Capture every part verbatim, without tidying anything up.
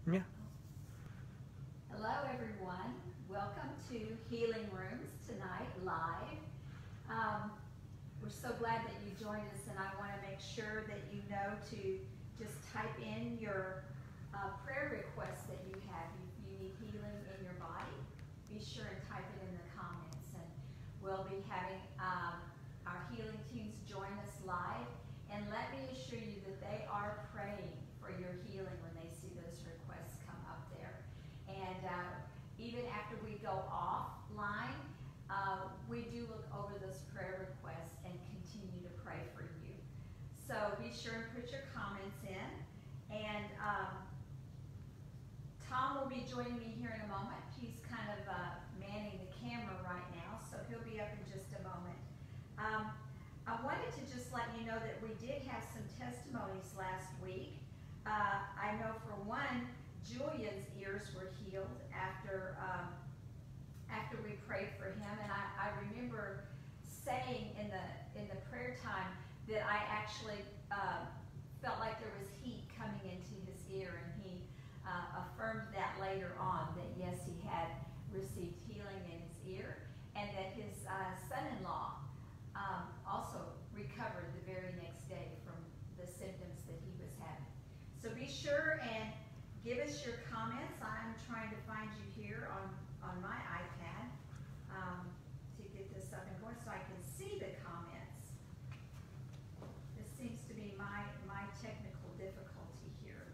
Yeah. Hello everyone, welcome to Healing Rooms tonight live. Um, we're so glad that you joined us, and I want to make sure that you know to just type in your uh, prayer requests that you have. If you need healing in your body, be sure and type it in the comments, and we'll be having um, our healing teams join us live. And let me assure you that they are praying for your healing when they see those requests come up there. And uh, even after we go offline, uh, we do look over those prayer requests and continue to pray for you. So be sure and put your comments in. And um, Tom will be joining me here in a moment. He's kind of uh, manning the camera right now, so he'll be up in just a moment. Um, I wanted to just let you know that we did have some testimonies last week. Uh, I know for one, Julian's ears were healed after um, after we prayed for him, and I, I remember saying in the in the prayer time that I actually uh, felt like there was heat coming into his ear, and he uh, affirmed that later on, that yes, he had received healing in his ear, and that his uh, son-in-law um, also recovered the very next day from the symptoms that he was having. So be sure and give us your comments. I'm trying to find you here on, on my iPad um, to get this up and going so I can see the comments. This seems to be my, my technical difficulty here.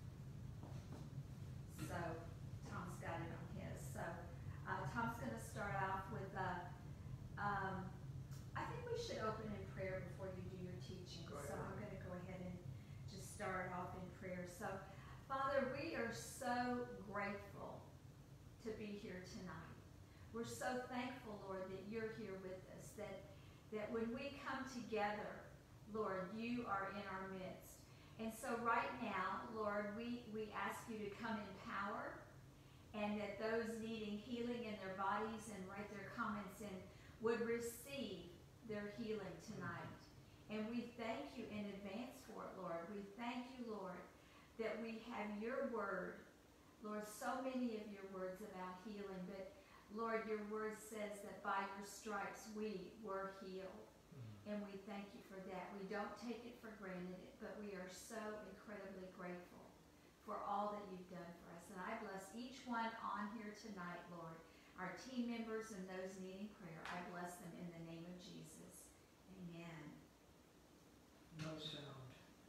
So Tom's got it on his. So uh, Tom's going to start off with uh, um, I think we should open in prayer before you do your teaching. So I'm going to go ahead and just start off in prayer. So Father, we are so grateful to be here tonight. We're so thankful, Lord, that you're here with us, that, that when we come together, Lord, you are in our midst. And so right now, Lord, we, we ask you to come in power, and that those needing healing in their bodies and write their comments in would receive their healing tonight. And we thank you in advance for it, Lord. We thank you, Lord, that we have your word. Lord, so many of your words about healing, but Lord, your word says that by your stripes we were healed. Mm-hmm. And we thank you for that. We don't take it for granted, but we are so incredibly grateful for all that you've done for us. And I bless each one on here tonight, Lord, our team members and those needing prayer. I bless them in the name of Jesus. Amen. No sound.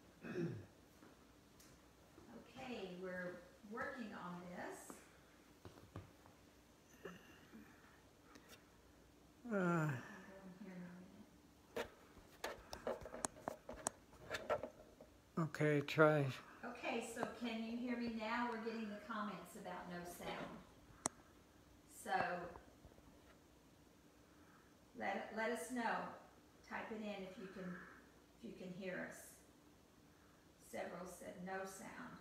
Okay, we're working on this. Uh, I'll go in here in a minute. okay, try. Okay, so can you hear me now? We're getting the comments about no sound. So let, let us know. Type it in if you can if you can hear us. Several said no sound.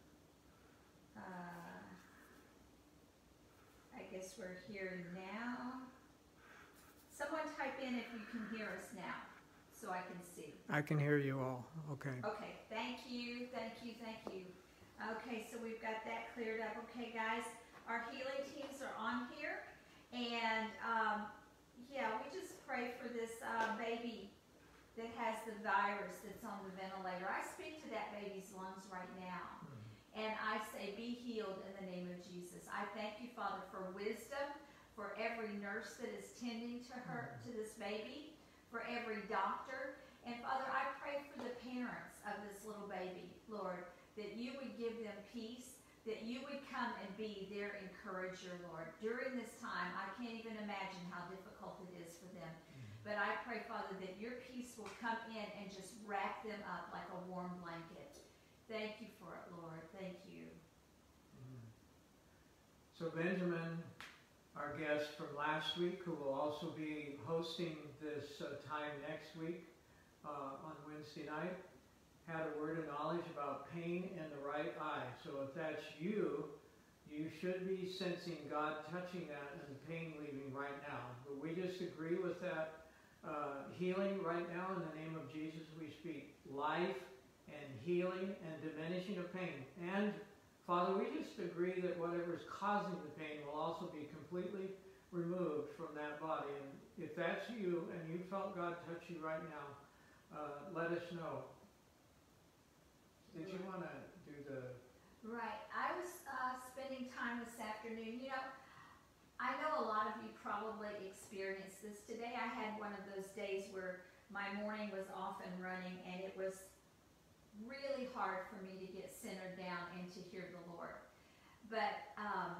Uh, I guess we're hearing now. Someone type in if you can hear us now, so I can see. I can hear you all. Okay. Okay, thank you, thank you, thank you. Okay, so we've got that cleared up. Okay, guys, our healing teams are on here. And, um, yeah, we just pray for this uh, baby that has the virus that's on the ventilator. I speak to that baby's lungs right now. And I say, be healed in the name of Jesus. I thank you, Father, for wisdom, for every nurse that is tending to her, to this baby, for every doctor. And Father, I pray for the parents of this little baby, Lord, that you would give them peace, that you would come and be their encourager, Lord. During this time, I can't even imagine how difficult it is for them. But I pray, Father, that your peace will come in and just wrap them up like a warm blanket. Thank you for it, Lord. Thank you. So Benjamin, our guest from last week, who will also be hosting this uh, time next week uh, on Wednesday night, had a word of knowledge about pain in the right eye. So if that's you, you should be sensing God touching that and the pain leaving right now. But we just agree with that uh, healing right now in the name of Jesus. We speak life and healing and diminishing of pain and Father, we just agree that whatever is causing the pain will also be completely removed from that body. And if that's you and you felt God touch you right now, uh, let us know. Did you want to do the... Right. I was uh, spending time this afternoon. You know, I know a lot of you probably experienced this today. I had one of those days where my morning was off and running, and it was really hard for me to get centered down and to hear the Lord. But um,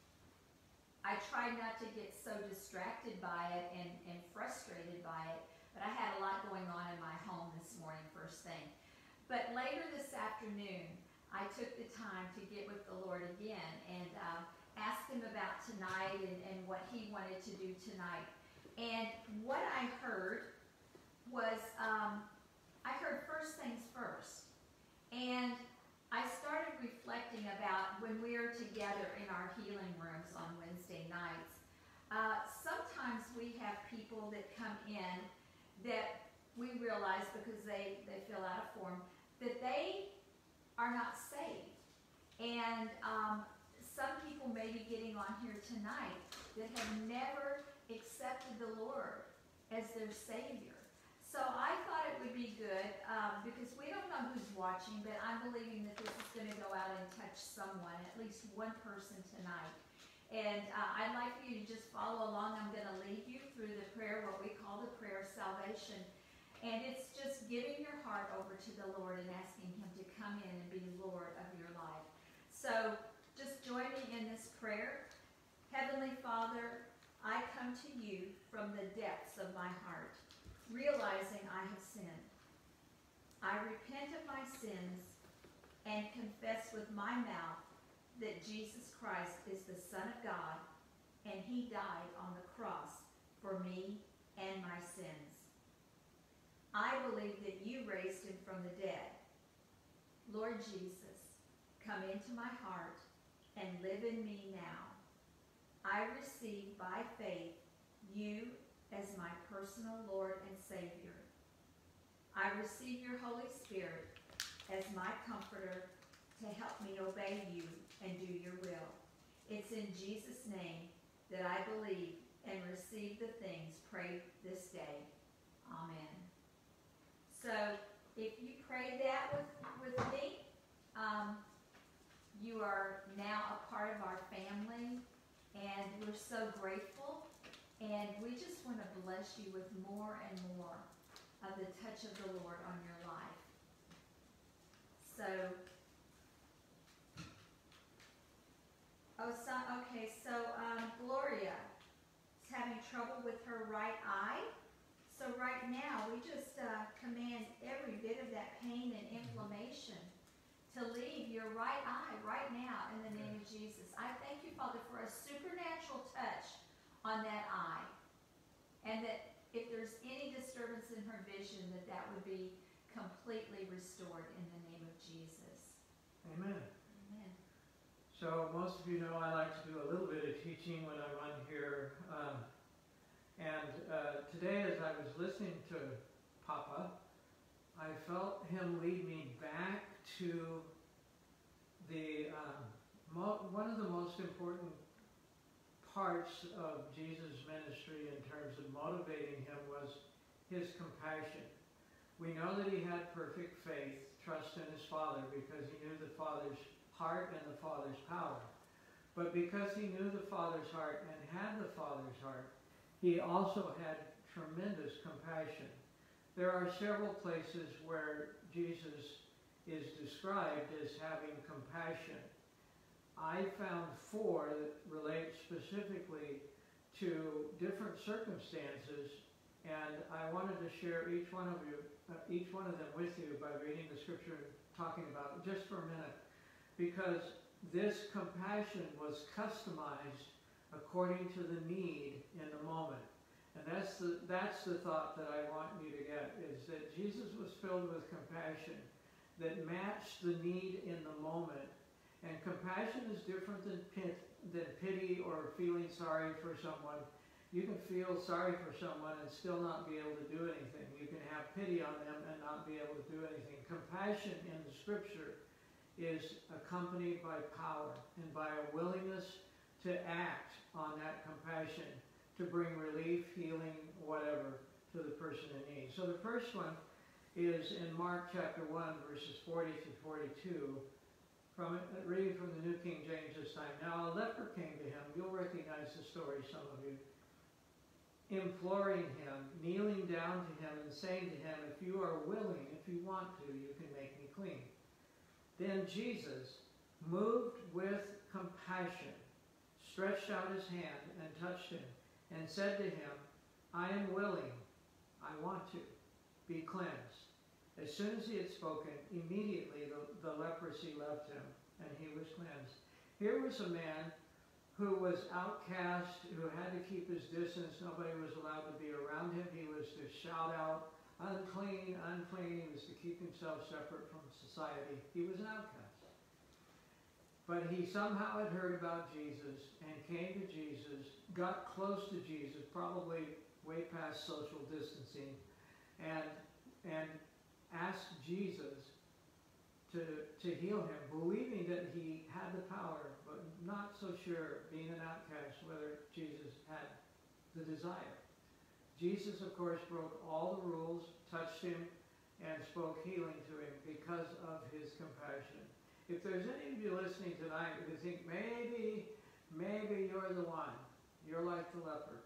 I tried not to get so distracted by it and, and frustrated by it. But I had a lot going on in my home this morning, first thing. But later this afternoon, I took the time to get with the Lord again and uh, ask him about tonight and, and what he wanted to do tonight. And what I heard was, um, I heard first things first. And I started reflecting about when we are together in our healing rooms on Wednesday nights. Uh, sometimes we have people that come in that we realize because they, they fill out a form that they are not saved. And um, some people may be getting on here tonight that have never accepted the Lord as their Savior. So I thought it would be good, um, because we don't know who's watching, but I'm believing that this is going to go out and touch someone, at least one person tonight. And uh, I'd like for you to just follow along. I'm going to lead you through the prayer, what we call the prayer of salvation. And it's just giving your heart over to the Lord and asking him to come in and be Lord of your life. So just join me in this prayer. Heavenly Father, I come to you from the depths of my heart, realizing I have sinned. I repent of my sins and confess with my mouth that Jesus Christ is the Son of God and he died on the cross for me and my sins. I believe that you raised him from the dead. Lord Jesus, come into my heart and live in me now. I receive by faith you as my personal Lord and Savior. I receive your Holy Spirit as my comforter to help me obey you and do your will. It's in Jesus' name that I believe and receive the things prayed this day. Amen. So if you prayed that with, with me, um, you are now a part of our family, and we're so grateful. And we just want to bless you with more and more of the touch of the Lord on your life. So, oh, so okay, so um, Gloria is having trouble with her right eye. So right now, we just uh, command every bit of that pain and inflammation to leave your right eye right now in the name of Jesus. I thank you, Father, for a supernatural touch on that eye. And that if there's any disturbance in her vision, that that would be completely restored in the name of Jesus. Amen. Amen. So most of you know I like to do a little bit of teaching when I'm on here. Um, and uh, today as I was listening to Papa, I felt him lead me back to the um, mo one of the most important parts of Jesus' ministry in terms of motivating him was his compassion. We know that he had perfect faith, trust in his Father, because he knew the Father's heart and the Father's power. But because he knew the Father's heart and had the Father's heart, he also had tremendous compassion. There are several places where Jesus is described as having compassion. I found four that relate specifically to different circumstances, and I wanted to share each one of you, uh, each one of them with you by reading the scripture and talking about it just for a minute, because this compassion was customized according to the need in the moment. And that's the, that's the thought that I want you to get, is that Jesus was filled with compassion that matched the need in the moment. And compassion is different than, pit, than pity or feeling sorry for someone. You can feel sorry for someone and still not be able to do anything. You can have pity on them and not be able to do anything. Compassion in the scripture is accompanied by power and by a willingness to act on that compassion to bring relief, healing, whatever, to the person in need. So the first one is in Mark chapter one, verses forty to forty-two, from reading from the New King James this time. Now a leper came to him. You'll recognize the story, some of you. Imploring him, kneeling down to him and saying to him, if you are willing, if you want to, you can make me clean. Then Jesus, moved with compassion, stretched out his hand and touched him and said to him, I am willing, I want to, be cleansed. As soon as he had spoken, immediately the, the leprosy left him and he was cleansed. Here was a man who was outcast, who had to keep his distance. Nobody was allowed to be around him. He was to shout out, unclean, unclean. He was to keep himself separate from society. He was an outcast. But he somehow had heard about Jesus and came to Jesus, got close to Jesus, probably way past social distancing, and, and asked Jesus to, to heal him, believing that he had the power, but not so sure, being an outcast, whether Jesus had the desire. Jesus, of course, broke all the rules, touched him, and spoke healing to him because of his compassion. If there's any of you listening tonight who think, maybe, maybe you're the one, you're like the leper.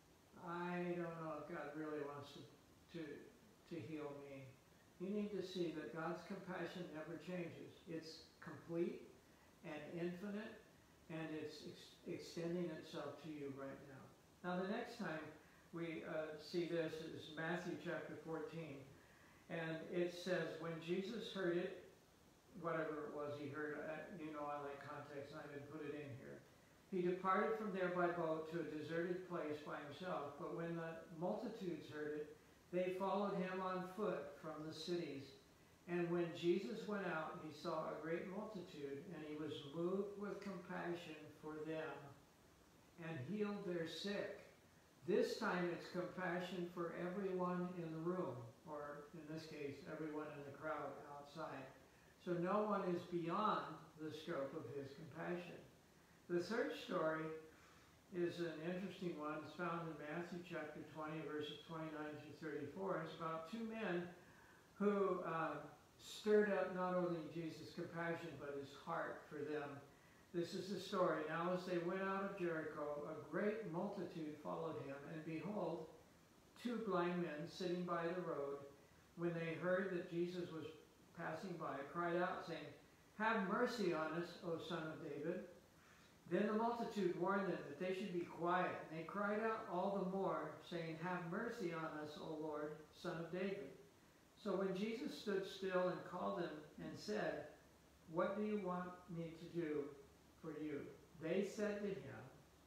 I don't know if God really wants to, to, to heal me. You need to see that God's compassion never changes. It's complete and infinite, and it's ex extending itself to you right now. Now, the next time we uh, see this is Matthew chapter fourteen, and it says, when Jesus heard it, whatever it was he heard, uh, you know I like context, and I didn't put it in here. He departed from there by boat to a deserted place by himself, but when the multitudes heard it, they followed him on foot from the cities. And when Jesus went out, he saw a great multitude, and he was moved with compassion for them and healed their sick. This time it's compassion for everyone in the room, or in this case, everyone in the crowd outside. So no one is beyond the scope of his compassion. The third story is an interesting one. It's found in Matthew chapter twenty, verses twenty-nine to thirty-four. It's about two men who uh, stirred up not only Jesus' compassion, but his heart for them. This is the story. Now as they went out of Jericho, a great multitude followed him, and behold, two blind men sitting by the road, when they heard that Jesus was passing by, cried out, saying, have mercy on us, O Son of David. Then the multitude warned them that they should be quiet. And they cried out all the more, saying, have mercy on us, O Lord, Son of David. So when Jesus stood still and called them and said, what do you want me to do for you? They said to him,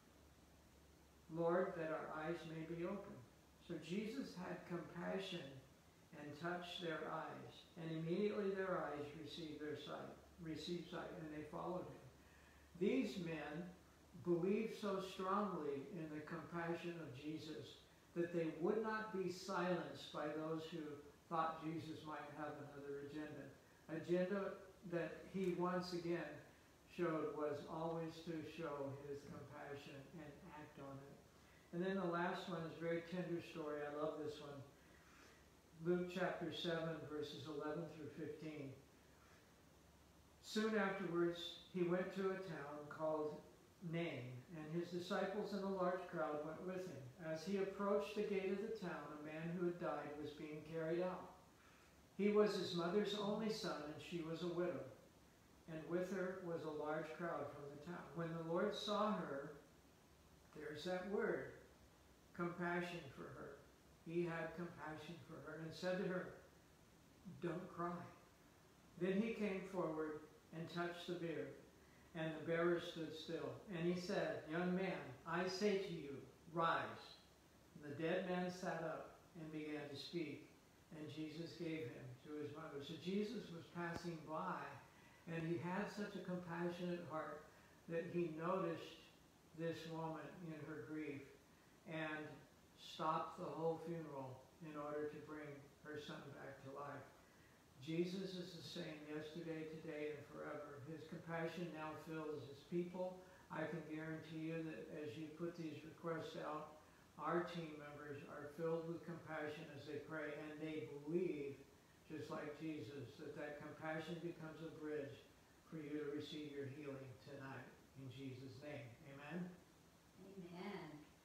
Lord, that our eyes may be open. So Jesus had compassion and touched their eyes. And immediately their eyes received their sight, received sight, and they followed him. These men believed so strongly in the compassion of Jesus that they would not be silenced by those who thought Jesus might have another agenda. Agenda that he once again showed was always to show his compassion and act on it. And then the last one is a very tender story. I love this one. Luke chapter seven, verses eleven through fifteen. Soon afterwards, he went to a town called Nain, and his disciples and a large crowd went with him. As he approached the gate of the town, a man who had died was being carried out. He was his mother's only son, and she was a widow, and with her was a large crowd from the town. When the Lord saw her, there's that word, compassion for her. He had compassion for her and said to her, don't cry. Then he came forward and touched the bier, and the bearer stood still. And he said, young man, I say to you, rise. And the dead man sat up and began to speak, and Jesus gave him to his mother. So Jesus was passing by, and he had such a compassionate heart that he noticed this woman in her grief and stopped the whole funeral in order to bring her son back to life. Jesus is the same yesterday, today, and forever. His compassion now fills his people. I can guarantee you that as you put these requests out, our team members are filled with compassion as they pray, and they believe, just like Jesus, that that compassion becomes a bridge for you to receive your healing tonight. In Jesus' name, amen? Amen.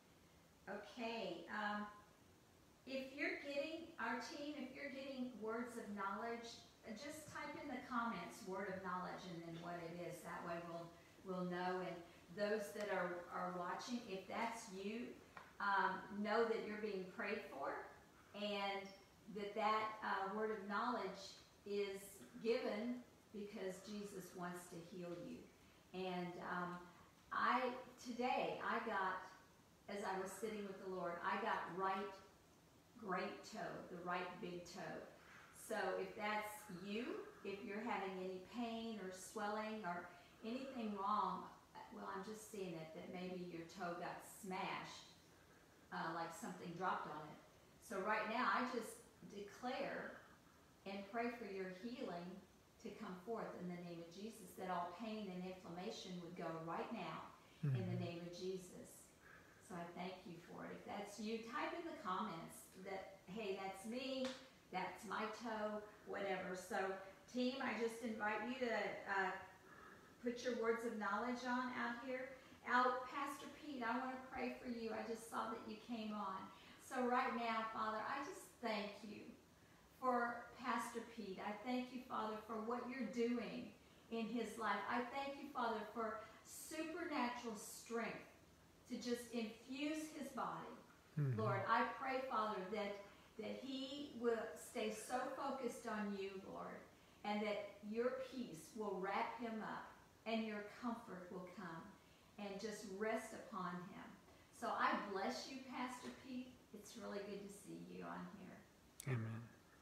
Okay, um, if you're getting, our team, if you're getting words of knowledge, uh, just type in the comments, word of knowledge, and then what it is. That way we'll, we'll know. And those that are, are watching, if that's you, um, know that you're being prayed for, and that that uh, word of knowledge is given because Jesus wants to heal you. And um, I, today, I got, as I was sitting with the Lord, I got right great toe, the right big toe. So if that's you, if you're having any pain or swelling or anything wrong, well, I'm just seeing it, that maybe your toe got smashed, uh, like something dropped on it. So right now, I just declare and pray for your healing to come forth in the name of Jesus, that all pain and inflammation would go right now mm-hmm. in the name of Jesus. So I thank you for it. If that's you, type in the comments that, hey, that's me, that's my toe, whatever. So team, I just invite you to uh, put your words of knowledge on out here. Out, Pastor Pete, I want to pray for you. I just saw that you came on. So right now, Father, I just thank you for Pastor Pete. I thank you, Father, for what you're doing in his life. I thank you, Father, for supernatural strength to just infuse his body. Mm-hmm. Lord, I pray, Father, that, that he will stay so focused on you, Lord, and that your peace will wrap him up and your comfort will come and just rest upon him. So I bless you, Pastor Pete. It's really good to see you on here. Amen.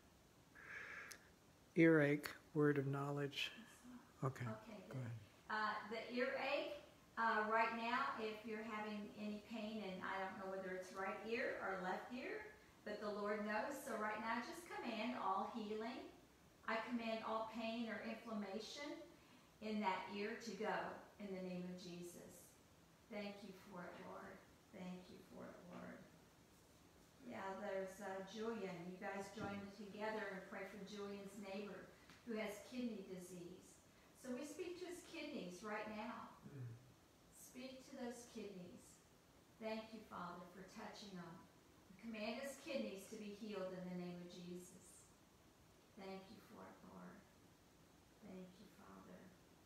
Earache, word of knowledge. Okay. Okay, go ahead. Uh, the earache, uh, right now, if you're having any pain, and I don't know whether it's right ear or left ear, but the Lord knows. So right now, just command all healing. I command all pain or inflammation in that ear to go in the name of Jesus. Thank you for it, Lord. Thank you for it, Lord. Yeah, there's uh, Julian. You guys join together and pray for Julian's neighbor who has kidney disease. So we speak to his kidneys right now. Mm. Speak to those kidneys. Thank you, Father, for touching them. Command his kidneys to be healed in the name of Jesus. Thank you for it, Lord. Thank you, Father.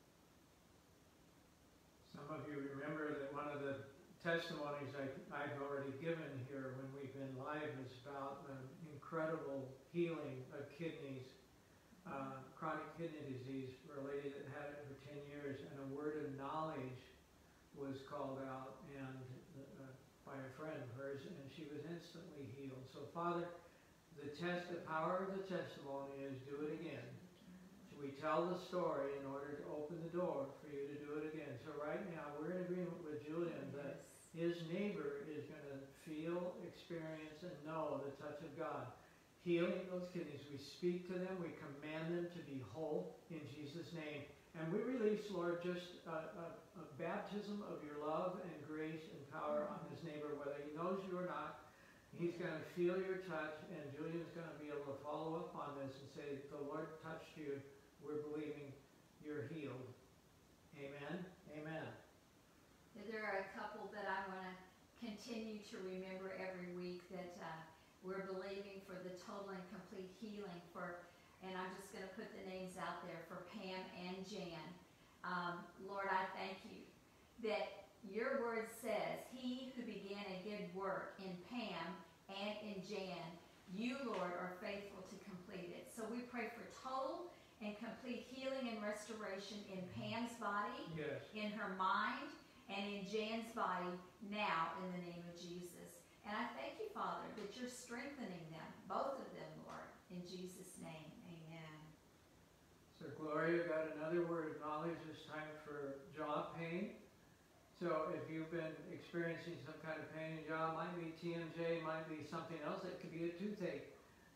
Some of you remember that one of the testimonies I, I've already given here when we've been live is about the incredible healing of kidneys, uh, chronic kidney disease for a lady that had it for ten years, and a word of knowledge was called out and uh, by a friend of hers, and she was instantly healed. So Father, the test, the power of the testimony is do it again. So we tell the story in order to open the door for you to do it again. So right now we're in agreement with Julian that his neighbor is going to feel, experience, and know the touch of God. Healing those kidneys. We speak to them. We command them to be whole in Jesus' name. And we release, Lord, just a, a, a baptism of your love and grace and power on this neighbor, whether he knows you or not. He's going to feel your touch, and Julian's going to be able to follow up on this and say, the Lord touched you. We're believing you're healed. Amen. Amen. There are a couple that I want to continue to remember every week that uh, we're believing for the total and complete healing for, and I'm just going to put the names out there for Pam and Jan. Um, Lord, I thank you that your word says, he who began a good work in Pam and in Jan, you, Lord, are faithful to complete it. So we pray for total and complete healing and restoration in Pam's body, yes. in her mind, and in Jan's body now in the name of Jesus. And I thank you, Father, that you're strengthening them, both of them, Lord, in Jesus' name. Amen. So Gloria got another word of knowledge this time for jaw pain. So if you've been experiencing some kind of pain in your jaw, it might be T M J, might be something else. It could be a toothache.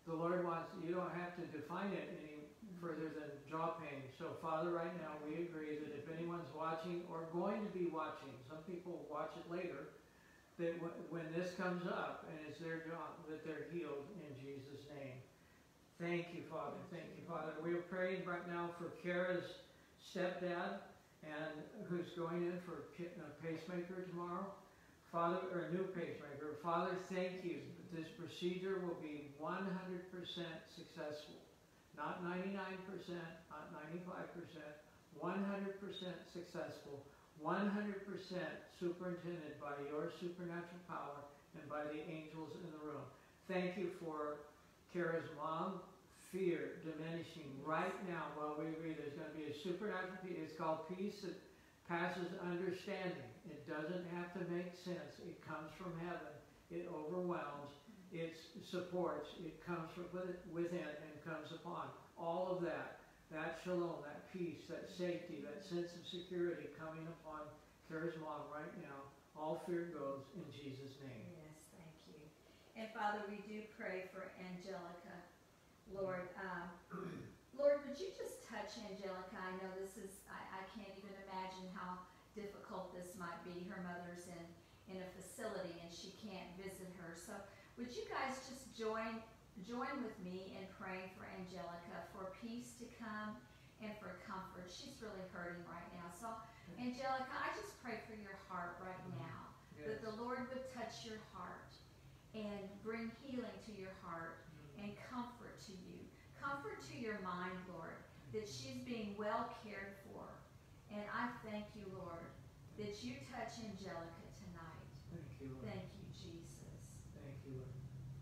the Lord wants, you don't have to define it any further than jaw pain. So Father, right now we agree that if anyone's watching or going to be watching, some people watch it later, that w when this comes up and it's their job, that they're healed in Jesus' name. Thank you, Father. Thank you, Father. We are praying right now for Kara's stepdad, and who's going in for a pacemaker tomorrow. Father, or a new pacemaker. Father, thank you that this procedure will be one hundred percent successful. Not ninety-nine percent, not ninety-five percent, one hundred percent successful, one hundred percent superintended by your supernatural power and by the angels in the room. Thank you for Kara's mom. Fear diminishing right now while we read. There's going to be a supernatural peace. It's called peace that passes understanding. It doesn't have to make sense. It comes from heaven. It overwhelms. It supports. It comes from within and comes upon. All of that, that shalom, that peace, that safety, that sense of security coming upon Kara's mom right now. All fear goes in Jesus' name. Yes, thank you. And Father, we do pray for Angelica. Lord, um, Lord, would you just touch Angelica? I know this is, I, I can't even imagine how difficult this might be. Her mother's in, in a facility and she can't visit her. So would you guys just join, join with me in praying for Angelica, for peace to come and for comfort. She's really hurting right now. So Angelica, I just pray for your heart right now, yes, that the Lord would touch your heart and bring healing to your heart and comfort to you. Comfort to your mind, Lord, that she's being well cared for. And I thank you, Lord, that you touch Angelica tonight. Thank you, Lord. Thank you, Jesus. Thank you, Lord.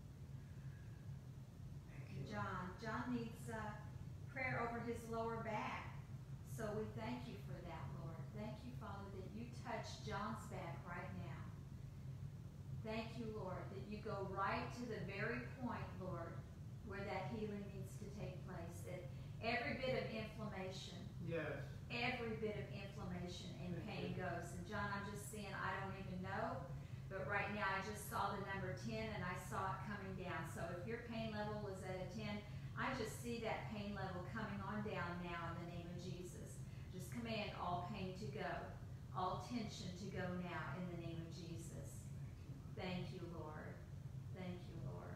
Thank you, Lord. John. John needs uh, prayer over his lower back. So we thank you for that, Lord. Thank you, Father, that you touch John's back right now. Thank you, Lord, that you go right to the very point, Lord, where that healing needs to take place. That every bit of inflammation, yes, every bit of inflammation and pain goes. And John, I'm just seeing, I don't even know, but right now I just saw the number ten and I saw it coming down. So if your pain level was at a ten, I just see that pain level coming on down now in the name of Jesus. Just command all pain to go, all tension to go now in the name of Jesus. Thank you, Lord. Thank you, Lord.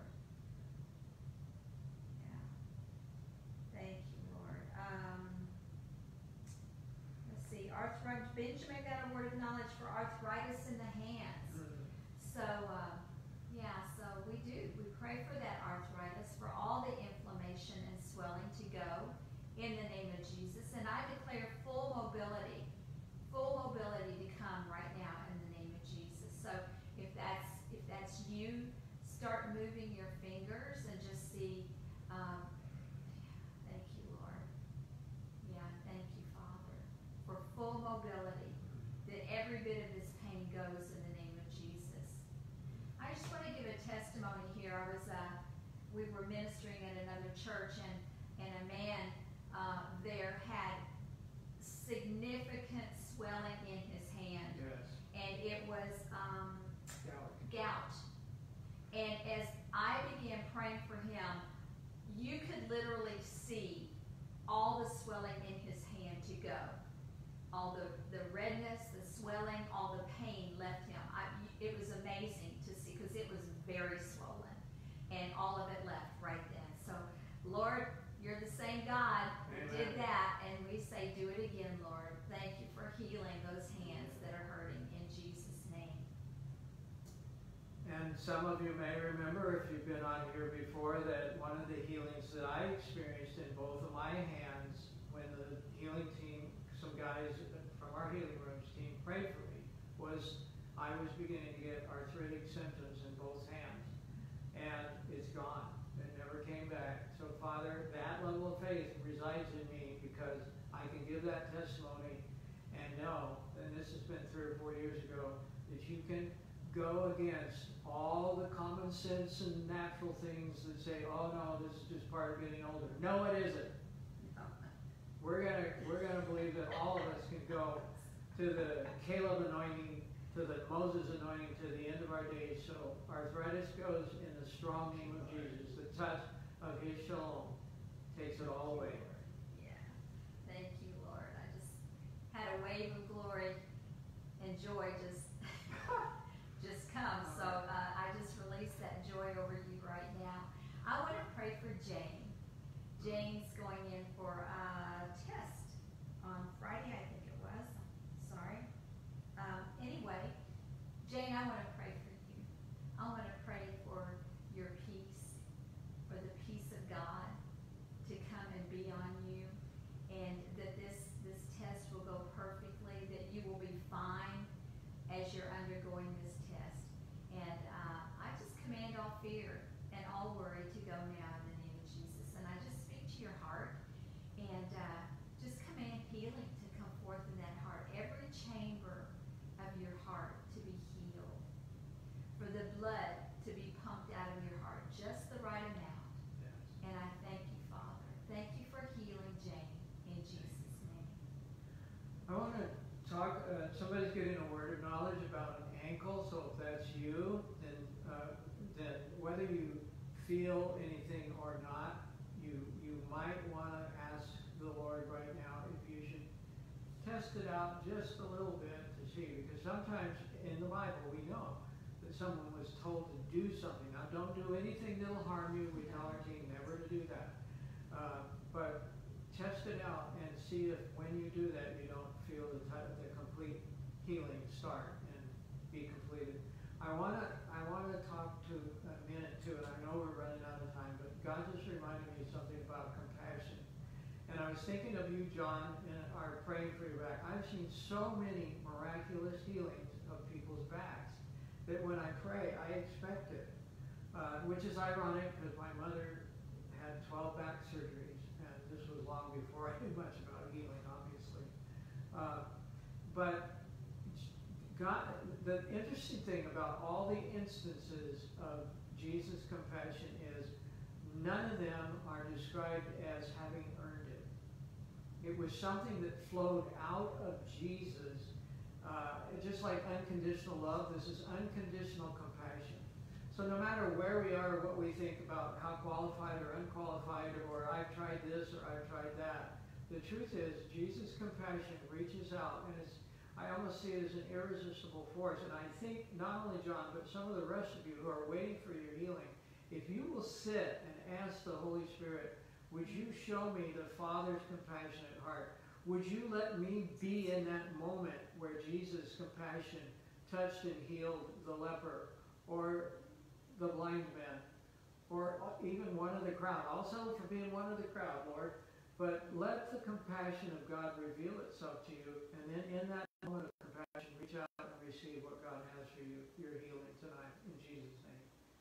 Yeah. Thank you, Lord. Um, let's see. Arthritis. Benjamin got a word of knowledge for arthritis in the hands. Mm-hmm. So, uh, yeah, so we do. We pray for that arthritis, for all the inflammation and swelling to go in the name of Jesus. And I declare full mobility, full mobility to come right now in the name of Jesus. So if that's, if that's you, start moving your fingers and just see, um, thank you, Lord. Yeah, thank you, Father, for full mobility, that every bit of this pain goes in the name of Jesus. I just want to give a testimony here. I was, uh, we were ministering at another church, and, and a man uh, there had significant swelling in his hand. yes, And it was um, gout. gout. And as I began praying for him, you could literally see all the swelling in his hand to go. All the, the redness, the swelling, all the pain left him. I, it was amazing to see, because it was very swollen. And all of it left right then. So, Lord, you're the same God who Amen. did that, and we say, do it again, Lord. Thank you for healing those hands that are hurting in Jesus' name. And some of you may remember, if you've been on here before, that one of the healings that I experienced in both of my hands, when the healing team, some guys from our healing rooms team prayed for me, was I was beginning to get arthritic symptoms in both hands. And it's gone. It never came back. So Father, that level of faith resides in me, because I can give that testimony and know, and this has been three or four years ago, that you can go against all the common sense and natural things that say, oh no, this is just part of getting older. No, it isn't. We're gonna we're gonna believe that all of us can go to the Caleb anointing, to the Moses anointing, to the end of our days. So arthritis goes in the strong name of Jesus. The touch of His shalom takes it all away. Yeah. Thank you, Lord. I just had a wave of glory and joy just just come. So uh, I just release that joy over you right now. I want to pray for Jane. Jane's going in for a test on Friday, I think it was. Sorry. Um, anyway, Jane, I want to pray for you. I want to pray for your peace, for the peace of God to come and be on you, and that this, this test will go perfectly, that you will be fine as you're undergoing this test. And uh, I just command all fear and all worry to go now in the name of Jesus. And I just speak to your heart and uh, just command healing to come forth in that heart. Every chamber of your heart to be healed. For the blood to be pumped out of your heart, just the right amount. Yes. And I thank you, Father. Thank you for healing Jane in Jesus' name. I want to talk, uh, somebody's getting a word of knowledge about an ankle, so if that's you, then, uh, then whether you feel anything or not, you, you might want to ask the Lord right now if you should test it out just a little bit to see, because sometimes in the Bible we know that someone was told to do something. Now, don't do anything that'll harm you. We tell our team never to do that. Uh, but test it out and see if when you do that, you don't feel the, the complete healing start and be completed. I want to I want to talk to a minute too, and I know we're running out of time, but God just reminded me of something about compassion. And I was thinking of you, John, and are praying for your back. I've seen so many miraculous healings of people's backs that when I pray, I expect it. Uh, which is ironic because my mother had twelve back surgeries, and this was long before I knew much about healing, obviously. Uh, but God, the interesting thing about all the instances of Jesus' compassion is none of them are described as having earned it. It was something that flowed out of Jesus. Uh, just like unconditional love, this is unconditional compassion. So no matter where we are, what we think about how qualified or unqualified, or I've tried this or I've tried that, the truth is Jesus' compassion reaches out, and it's, I almost see it as an irresistible force. And I think not only John, but some of the rest of you who are waiting for your healing, if you will sit and ask the Holy Spirit, would you show me the Father's compassionate heart? Would you let me be in that moment where Jesus' compassion touched and healed the leper, or the blind man, or even one of the crowd? I'll settle for being one of the crowd, Lord. But let the compassion of God reveal itself to you, and then in that moment of compassion, reach out and receive what God has for you, your healing tonight, in Jesus' name.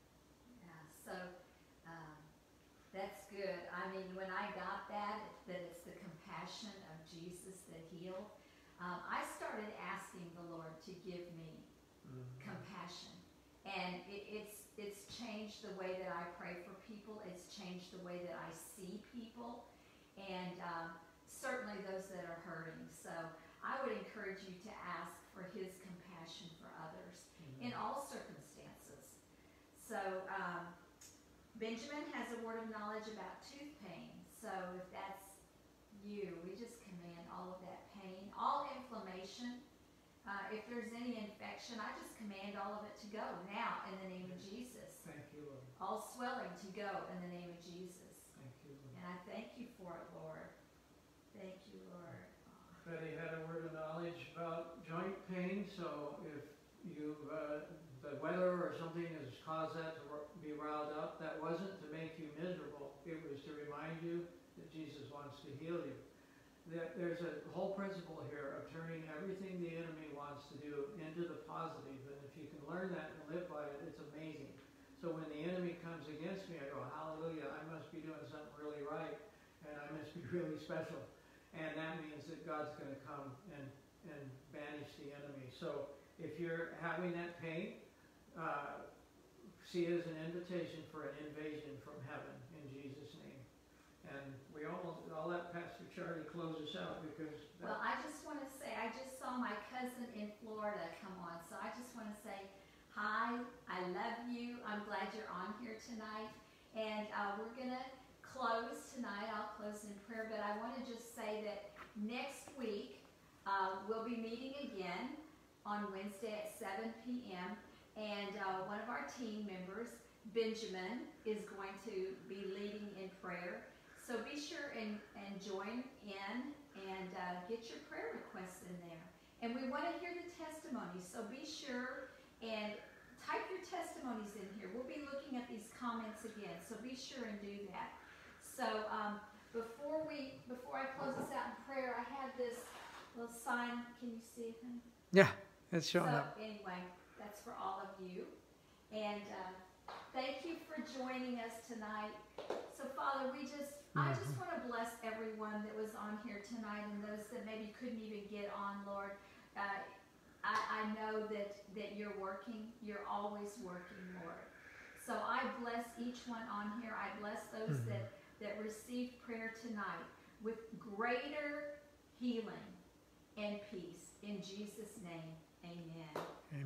Yeah, so um, that's good. I mean, when I got that, that it's the compassion of Jesus that healed, um, I started asking the Lord to give me mm-hmm. compassion. And it, it's, it's changed the way that I pray for people. It's changed the way that I see people. And um, certainly those that are hurting. So I would encourage you to ask for His compassion for others mm-hmm. in all circumstances. So um, Benjamin has a word of knowledge about tooth pain. So if that's you, we just command all of that pain, all inflammation. Uh, if there's any infection, I just command all of it to go now in the name of Jesus. Thank you, Lord. All swelling to go in the name of Jesus. Thank you, Lord. And I thank you for it, Lord. Thank you, Lord. Betty had a word of knowledge about joint pain, so if you, uh, the weather or something has caused that to be riled up, that wasn't to make you miserable. It was to remind you that Jesus wants to heal you. There's a whole principle here of turning everything the enemy wants to do into the positive, and if you can learn that and live by it, it's amazing. So when the enemy comes against me, I go, hallelujah, I must be doing something really right, and I must be really special. And that means that God's going to come and, and banish the enemy. So if you're having that pain, uh, see it as an invitation for an invasion from heaven in Jesus' name. And we almost, I'll let Pastor Charlie close us out because... Well, I just want to say, I just saw my cousin in Florida come on, so I just want to say, hi, I love you. I'm glad you're on here tonight. And uh, we're going to close tonight. I'll close in prayer, but I want to just say that next week uh, we'll be meeting again on Wednesday at seven p m And uh, one of our team members, Benjamin, is going to be leading in prayer. So be sure and, and join in and uh, get your prayer requests in there. And we want to hear the testimonies, so be sure and type your testimonies in here. We'll be looking at these comments again, so be sure and do that. So um, before we, before I close this out in prayer, I have this little sign. Can you see it, honey? Yeah, it's showing so, up. Anyway, that's for all of you. And uh, thank you for joining us tonight. So, Father, we just, mm-hmm. I just want to bless everyone that was on here tonight and those that maybe couldn't even get on, Lord. Uh, I, I know that, that you're working. You're always working, Lord. So I bless each one on here. I bless those mm-hmm. that, that received prayer tonight with greater healing and peace. In Jesus' name, amen. Amen.